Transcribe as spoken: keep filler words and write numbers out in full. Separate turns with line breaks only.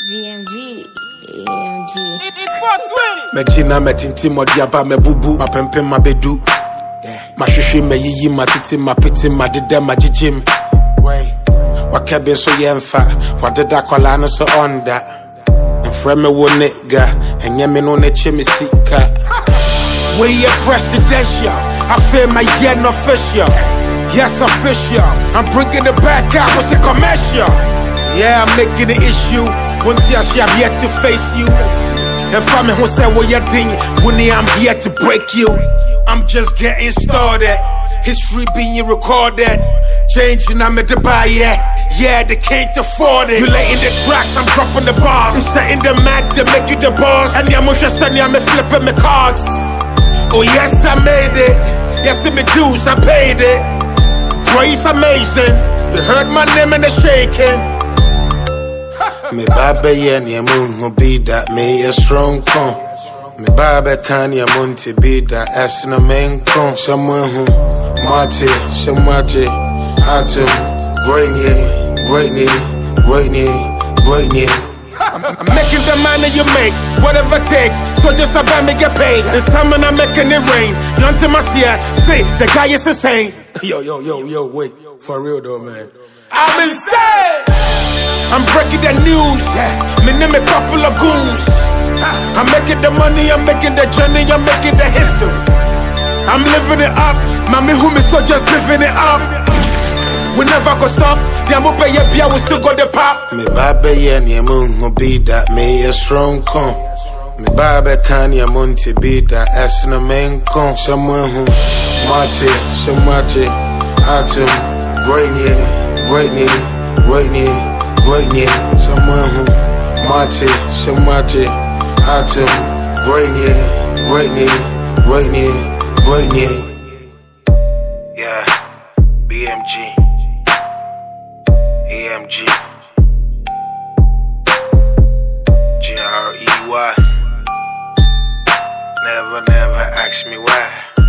V M G, A M G.
Mejina metinti modiaba mebubu mapempe mabedu. Mashishi meyiyi matiti mapiti madide majijim. Wakebe so yemfa wadeda kwala no so onda. Mfreme wo nigga enye me no ne chimisika. We are presidential. I feel my yen official. Yes, official. I'm bringing it back out. What's a commercial? Yeah, I'm making an issue. One tea I have yet to face you. If I'm who say what you're doing, when I'm here to break you. I'm just getting started. History being recorded. Changing, I'm at the buy yet. Yeah, they can't afford it. You laying the tracks, I'm dropping the bars. I'm setting the mat to make you the boss. And yeah, Musha Sunny, I'm flipping my cards. Oh yes, I made it. Yes, in my dues, I paid it. Grace amazing. They heard my name and they're shaking. Me baba yen ya mungu be that me a strong con. Me baba can ya munti be that as na main con. Someone who mate, samaje, atom, great knee, great knee, great knee, great knee. I'm making the money you make, whatever it takes. So just about me get paid. And summer I'm making it rain. None to my see, say the guy is insane. Yo, yo, yo, yo, wait, for real though, man. I'm insane. I'm breaking the news. Me name a couple of goons. I'm making the money, I'm making the journey, I'm making the history. I'm living it up. Mommy who me so just living it up. We never go stop. The mo pay ya we still got the pop. Me baba yen ya mungu be that me a strong con. Me baba can ya munti be that as na main con. Someone who mate, samaje, atom, great knee, great knee, great knee, great knee. Someone who mate, samaje, atom, great knee, great knee, great knee, great knee. Yeah, B M G. A M G G R E Y. Never, never ask me why.